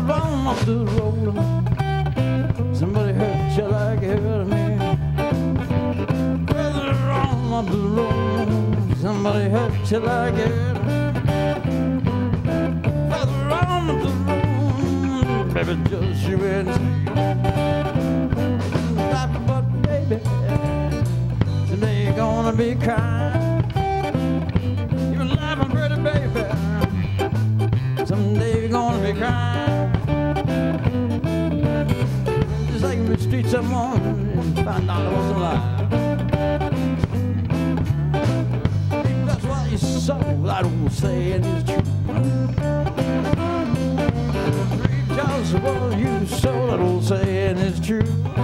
wrong up the road. Somebody hurt you like you hurt me. Further wrong up the road. Somebody hurt you like you hurt me. Further wrong up the road. Baby, just you and me. But baby, today you're gonna be crying. You're laughing pretty, baby. Someday you're gonna be crying. Just like in the streets of morning and find out I was alive. That's why you saw that old saying is true. Reap just what you sow, that old saying is true.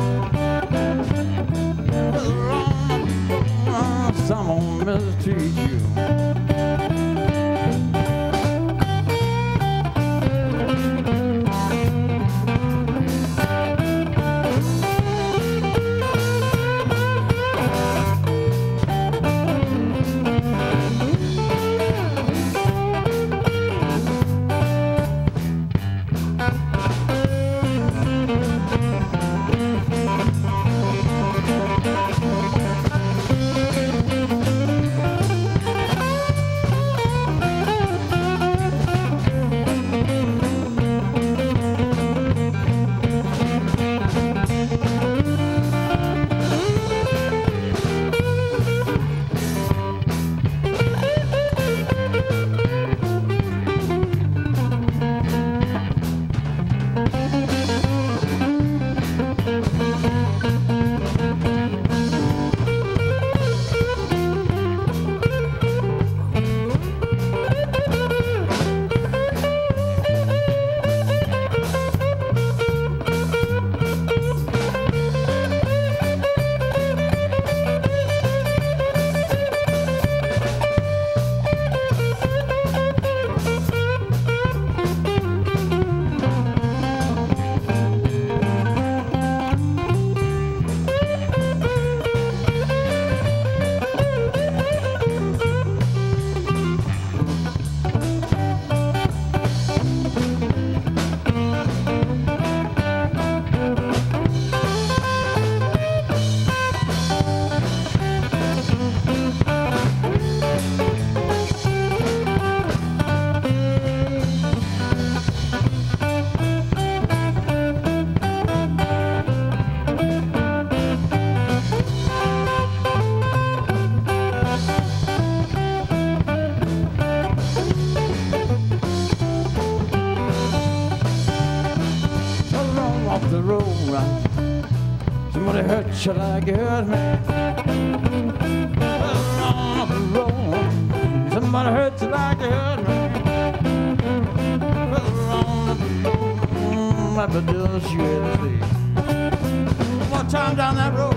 Someone mistreat you. Off the road, somebody hurt you like you hurt me. Off the road, somebody hurt you like you hurt me. Off the road, I just you and see. One more time down that road.